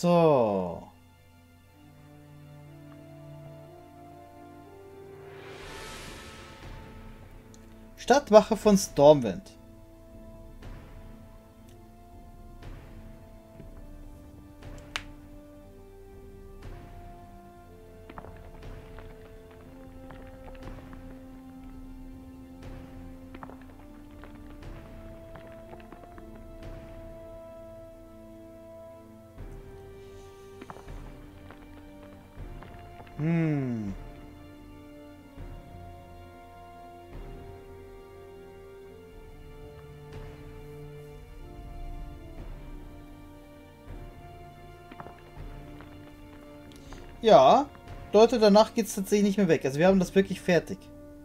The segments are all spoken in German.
So. Stadtwache von Stormwind. Ja, Leute, danach geht es tatsächlich nicht mehr weg. Also wir haben das wirklich fertig.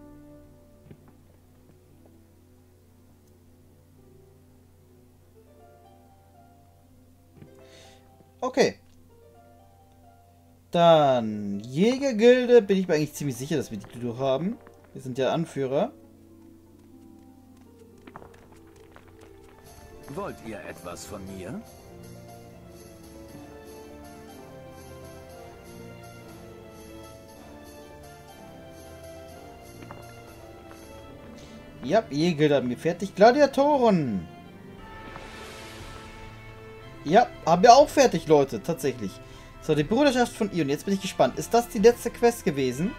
Okay. Dann Jägergilde. Bin ich mir eigentlich ziemlich sicher, dass wir die durch haben. Wir sind ja Anführer. Wollt ihr etwas von mir? Ja, Jägergilde haben wir fertig. Gladiatoren. Ja, haben wir auch fertig, Leute. Tatsächlich. So, die Bruderschaft von Ion. Jetzt bin ich gespannt. Ist das die letzte Quest gewesen?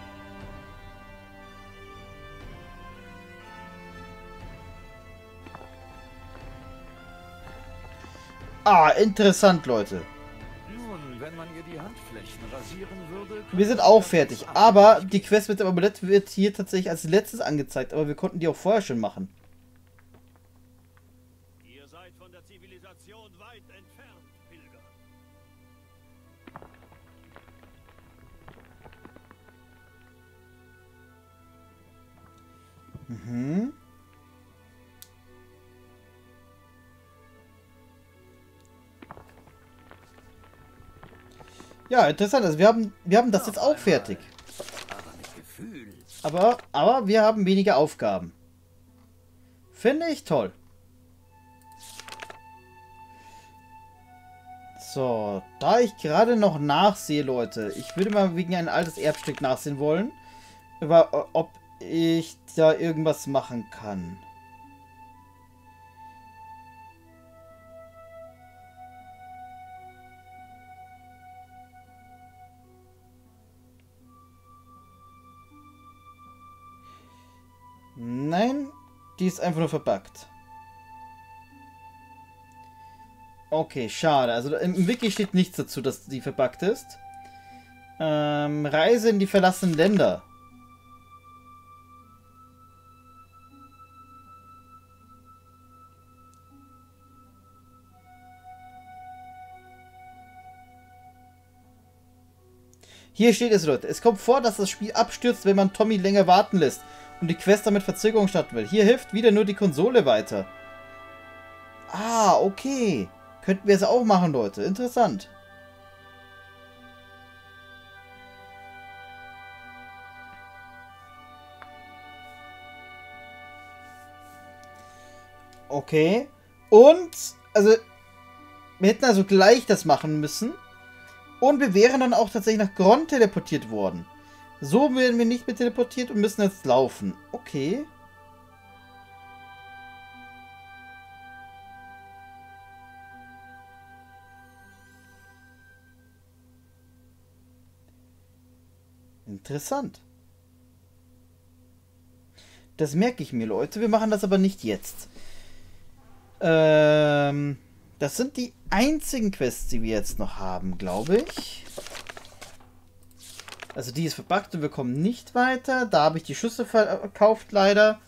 Ah, interessant, Leute. Nun, wenn man ihr die Handflächen rasieren würde... Wir sind auch fertig. Aber die Quest mit dem Amulett wird hier tatsächlich als letztes angezeigt. Aber wir konnten die auch vorher schon machen. Ihr seid von der Zivilisation weit entfernt, Pilger. Mhm. Ja, interessant. Also wir haben das jetzt auch fertig. Aber mit Gefühl. Aber wir haben weniger Aufgaben. Finde ich toll. So, da ich gerade noch nachsehe, Leute. Ich würde mal wegen ein altes Erbstück nachsehen wollen. Ob ich da irgendwas machen kann. Nein, die ist einfach nur verbuggt. Okay, schade. Also im Wiki steht nichts dazu, dass die verbuggt ist. Reise in die verlassenen Länder. Hier steht es, Leute. Es kommt vor, dass das Spiel abstürzt, wenn man Tommy länger warten lässt und die Quest damit Verzögerung starten will. Hier hilft wieder nur die Konsole weiter. Ah, okay. Könnten wir es auch machen, Leute. Interessant. Okay. Und, also, wir hätten also gleich das machen müssen. Und wir wären dann auch tatsächlich nach Gron teleportiert worden. So werden wir nicht mehr teleportiert und müssen jetzt laufen. Okay. Interessant. Das merke ich mir, Leute. Wir machen das aber nicht jetzt. Das sind die einzigen Quests, die wir jetzt noch haben, glaube ich. Also die ist verbuggt und wir kommen nicht weiter. Da habe ich die Schüsse verkauft, leider.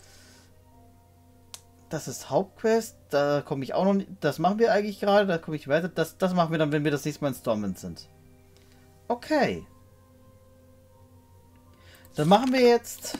Das ist Hauptquest. Da komme ich auch noch nicht. Das machen wir eigentlich gerade. Da komme ich weiter. Das machen wir dann, wenn wir das nächste Mal in Stormwind sind. Okay. Dann machen wir jetzt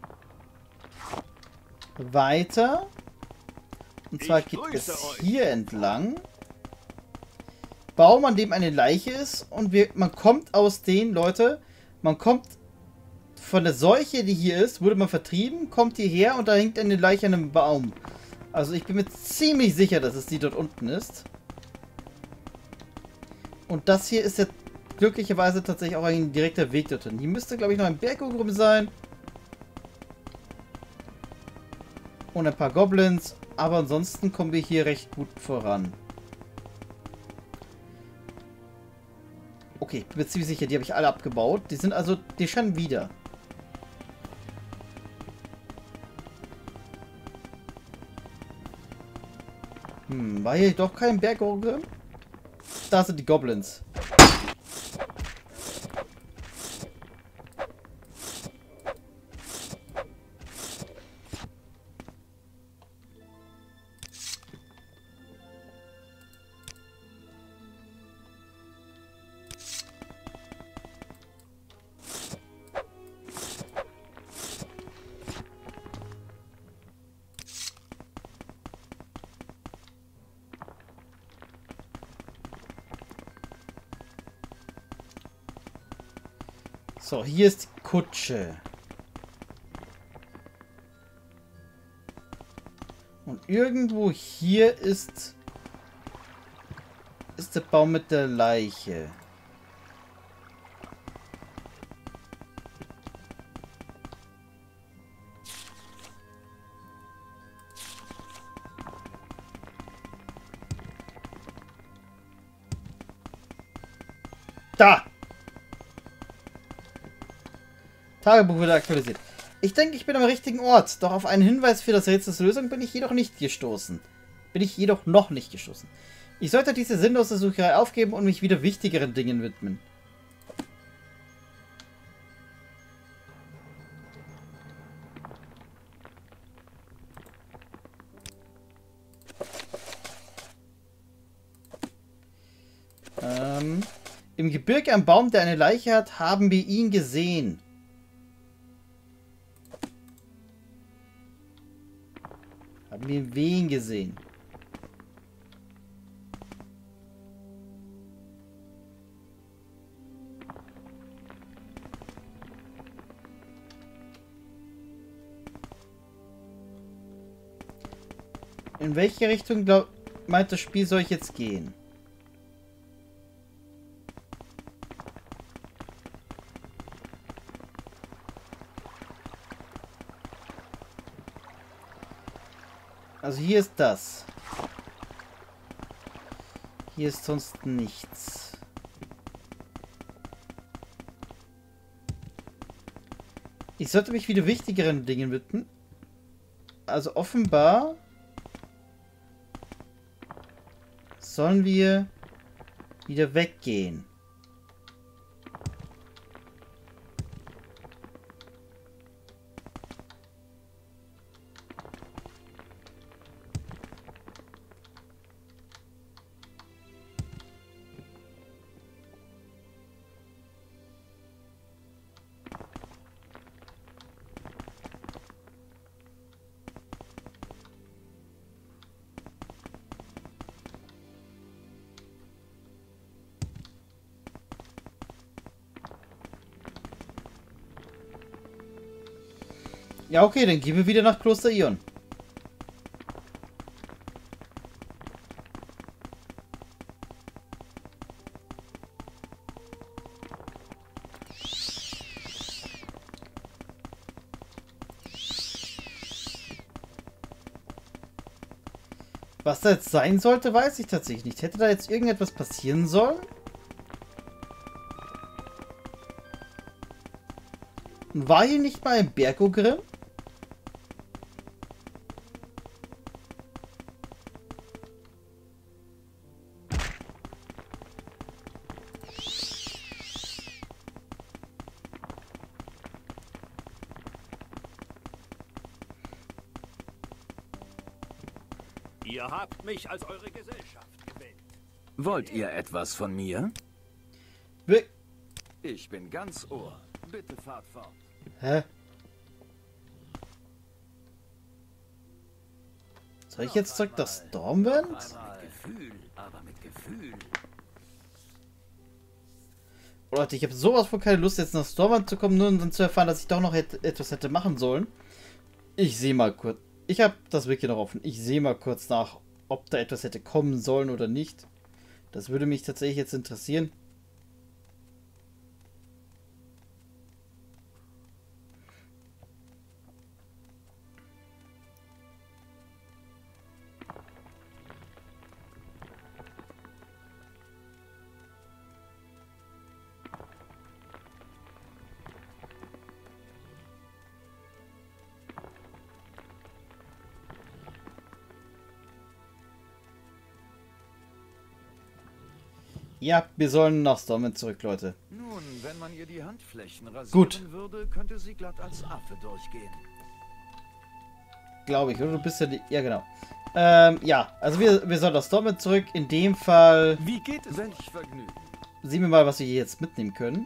weiter. Und zwar geht es hier entlang. Baum, an dem eine Leiche ist. Und man kommt aus den, Leute, man kommt von der Seuche, die hier ist, wurde man vertrieben, kommt hierher und da hängt eine Leiche an einem Baum. Also ich bin mir ziemlich sicher, dass es die dort unten ist. Und das hier ist ja glücklicherweise tatsächlich auch ein direkter Weg dorthin. Hier müsste, glaube ich, noch ein Berggrum sein. Und ein paar Goblins. Aber ansonsten kommen wir hier recht gut voran. Okay, ich bin mir ziemlich sicher, die habe ich alle abgebaut. Die sind also, die scheinen wieder. War hier doch kein Berggrum? Da sind die Goblins. So, hier ist die Kutsche. Und irgendwo hier ist der Baum mit der Leiche. Da! Tagebuch wurde aktualisiert. Ich denke, ich bin am richtigen Ort, doch auf einen Hinweis für das Rätsels Lösung bin ich jedoch nicht gestoßen. Noch nicht gestoßen. Ich sollte diese sinnlose Sucherei aufgeben und mich wieder wichtigeren Dingen widmen. Im Gebirge am Baum, der eine Leiche hat, haben wir ihn gesehen. Haben wir wen gesehen? In welche Richtung meint das Spiel soll ich jetzt gehen? Also hier ist das. Hier ist sonst nichts. Ich sollte mich wieder wichtigeren Dingen widmen. Also offenbar sollen wir wieder weggehen. Ja, okay, dann gehen wir wieder nach Kloster Ion. Was da jetzt sein sollte, weiß ich tatsächlich nicht. Hätte da jetzt irgendetwas passieren sollen? War hier nicht mal ein Bergogrim? Ihr habt mich als eure Gesellschaft gewählt. Wollt ihr etwas von mir? Wir Ich bin ganz Ohr. Bitte fahrt fort. Hä? Soll ich jetzt zurück das Stormwind? Mit Gefühl, aber mit Gefühl. Oh, Leute, ich habe sowas von keine Lust, jetzt nach Stormwind zu kommen, nur um dann zu erfahren, dass ich doch noch etwas hätte machen sollen. Ich sehe mal kurz. Ich habe das Wiki noch offen. Ich sehe mal kurz nach, ob da etwas hätte kommen sollen oder nicht. Das würde mich tatsächlich jetzt interessieren. Ja, wir sollen nach Stormwind zurück, Leute. Nun, wenn man ihr die Handflächen rasieren Gut. würde, könnte sie glatt als Affe durchgehen. Glaube ich, oder? Du bist ja die... Ja, genau. Ja, also wir sollen nach Stormwind zurück. In dem Fall Wie geht es? Welch Vergnügen. sehen wir mal, was wir hier jetzt mitnehmen können.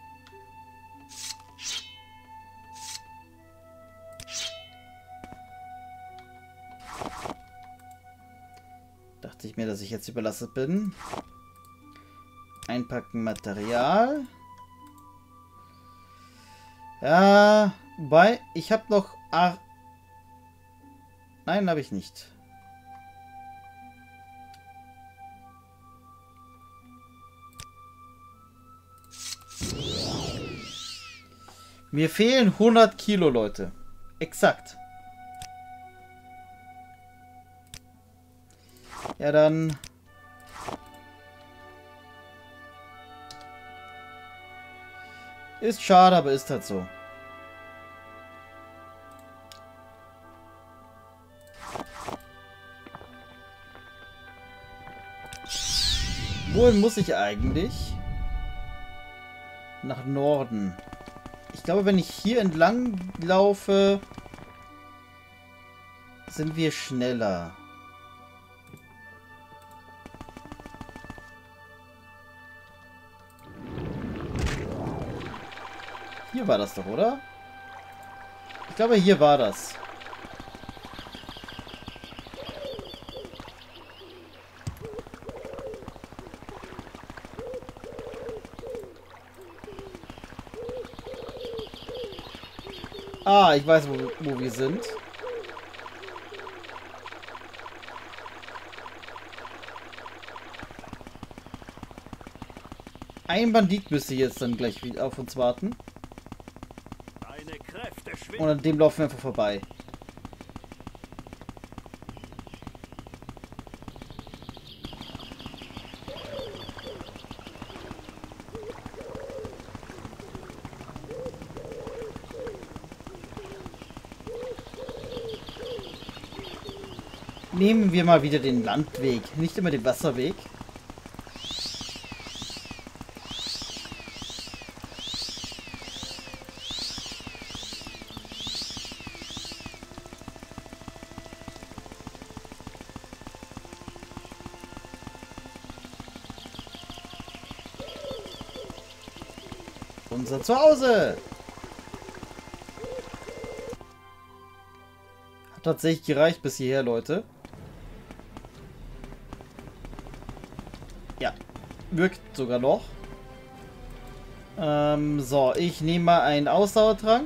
Dachte ich mir, dass ich jetzt überlastet bin. Einpacken Material. Ja, wobei, ich habe noch... Ach, nein, habe ich nicht. Mir fehlen 100 Kilo, Leute. Exakt. Ja, dann... Ist schade, aber ist halt so. Wohin muss ich eigentlich? Nach Norden. Ich glaube, wenn ich hier entlang laufe, sind wir schneller. Hier war das doch, oder? Ich glaube, hier war das. Ah, ich weiß, wo wir sind. Ein Bandit müsste jetzt dann gleich wieder auf uns warten. Deine Kräfte Und schwinden. an dem laufen wir einfach vorbei. Nehmen wir mal wieder den Landweg, nicht immer den Wasserweg. Unser Zuhause! Hat tatsächlich gereicht bis hierher, Leute. Ja, wirkt sogar noch. So, ich nehme mal einen Ausdauertrank.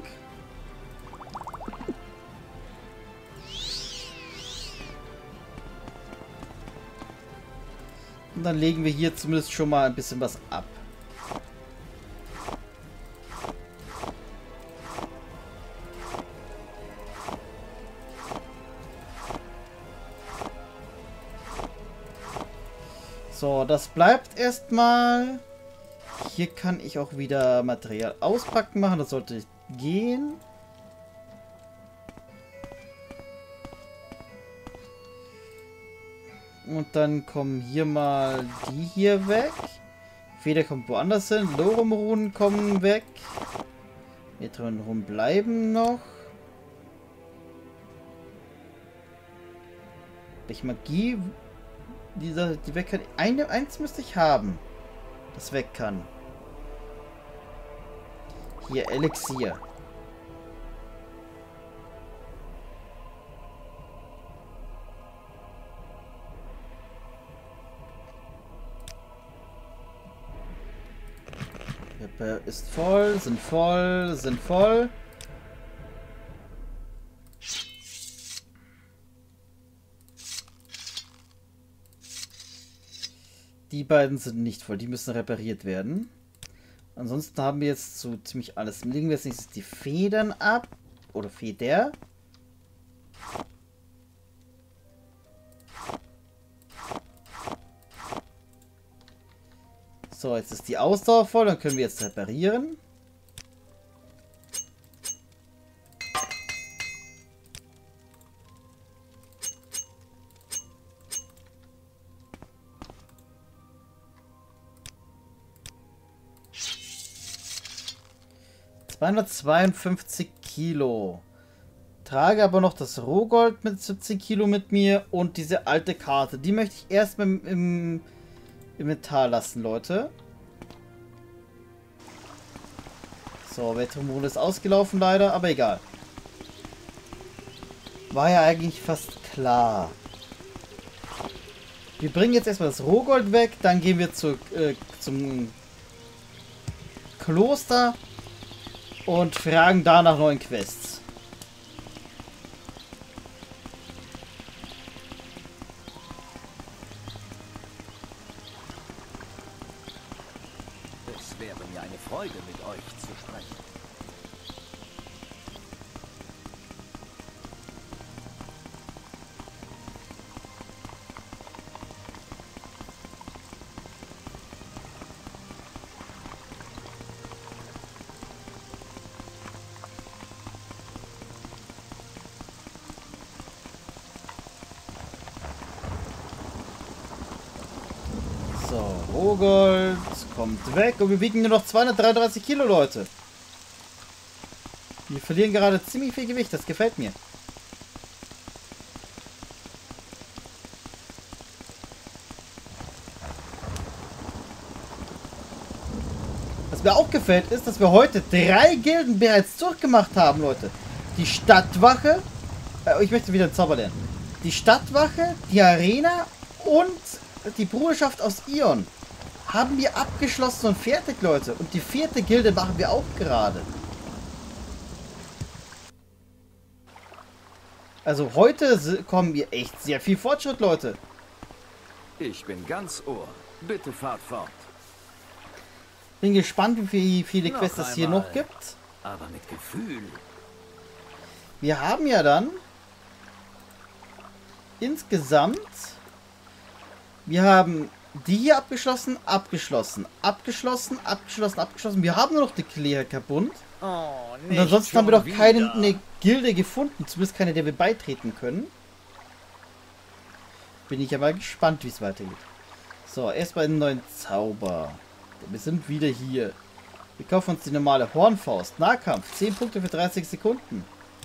Und dann legen wir hier zumindest schon mal ein bisschen was ab. So, das bleibt erstmal. Hier kann ich auch wieder Material auspacken machen. Das sollte gehen. Und dann kommen hier mal die hier weg. Feder kommt woanders hin. Lorumrunen kommen weg. Metronrunen bleiben noch. Welche Magie... die weg kann. Eins müsste ich haben. Das weg kann. Hier, Elixier. Ist voll, sind voll, sind voll. Die beiden sind nicht voll. Die müssen repariert werden. Ansonsten haben wir jetzt so ziemlich alles. Legen wir jetzt nächstes die Federn ab. Oder Feder. So, jetzt ist die Ausdauer voll. Dann können wir jetzt reparieren. ...252 Kilo. Trage aber noch das Rohgold mit 17 Kilo mit mir und diese alte Karte. Die möchte ich erstmal im Inventar lassen, Leute. So, Wettermond ist ausgelaufen leider, aber egal. War ja eigentlich fast klar. Wir bringen jetzt erstmal das Rohgold weg, dann gehen wir zum Kloster und fragen da nach neuen Quests. Es wäre mir eine Freude, mit euch zu sprechen. So, Rohgold kommt weg und wir wiegen nur noch 233 Kilo, Leute. Wir verlieren gerade ziemlich viel Gewicht, das gefällt mir. Was mir auch gefällt, ist, dass wir heute 3 Gilden bereits durchgemacht haben, Leute. Die Stadtwache, ich möchte wieder Zauber lernen. Die Stadtwache, die Arena und die Bruderschaft aus Ion haben wir abgeschlossen und fertig, Leute. Und die 4. Gilde machen wir auch gerade. Also heute kommen wir echt sehr viel Fortschritt, Leute. Ich bin ganz Ohr. Bitte fahrt fort. Bin gespannt, wie viele Noch Quests es hier einmal. noch gibt. Aber mit Gefühl. Wir haben ja dann insgesamt, wir haben die hier abgeschlossen, abgeschlossen. Wir haben nur noch die Klärerbund. Oh, Und ansonsten haben wir doch keine Gilde gefunden. Zumindest keine, der wir beitreten können. Bin ich aber gespannt, wie es weitergeht. So, erstmal einen neuen Zauber. Wir sind wieder hier. Wir kaufen uns die normale Hornfaust. Nahkampf. 10 Punkte für 30 Sekunden.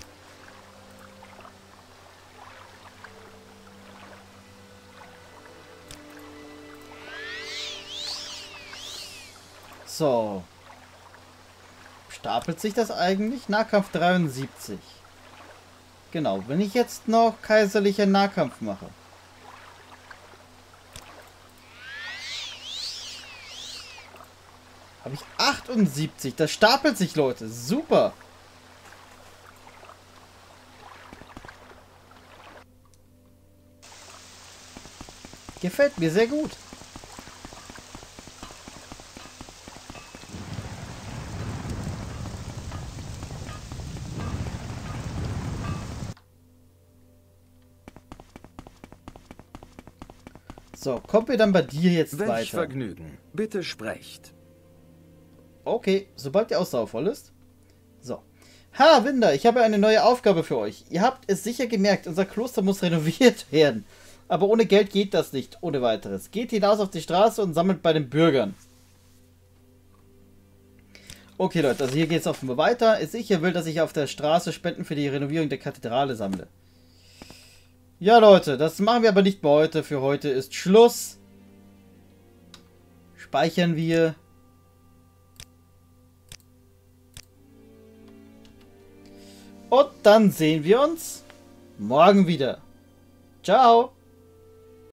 So. Stapelt sich das eigentlich? Nahkampf 73. Genau, wenn ich jetzt noch kaiserlicher Nahkampf mache. Habe ich 78. Das stapelt sich, Leute. Super. Gefällt mir sehr gut. So, kommen wir dann bei dir jetzt Welch weiter. Vergnügen. Bitte sprecht. Okay, sobald die Ausdauer voll ist. So. Ha, Winder, ich habe eine neue Aufgabe für euch. Ihr habt es sicher gemerkt, unser Kloster muss renoviert werden. Aber ohne Geld geht das nicht, ohne weiteres. Geht hinaus auf die Straße und sammelt bei den Bürgern. Okay, Leute, also hier geht es offenbar weiter. Ich will, dass ich auf der Straße Spenden für die Renovierung der Kathedrale sammle. Ja, Leute, das machen wir aber nicht mehr heute. Für heute ist Schluss. Speichern wir. Und dann sehen wir uns morgen wieder. Ciao.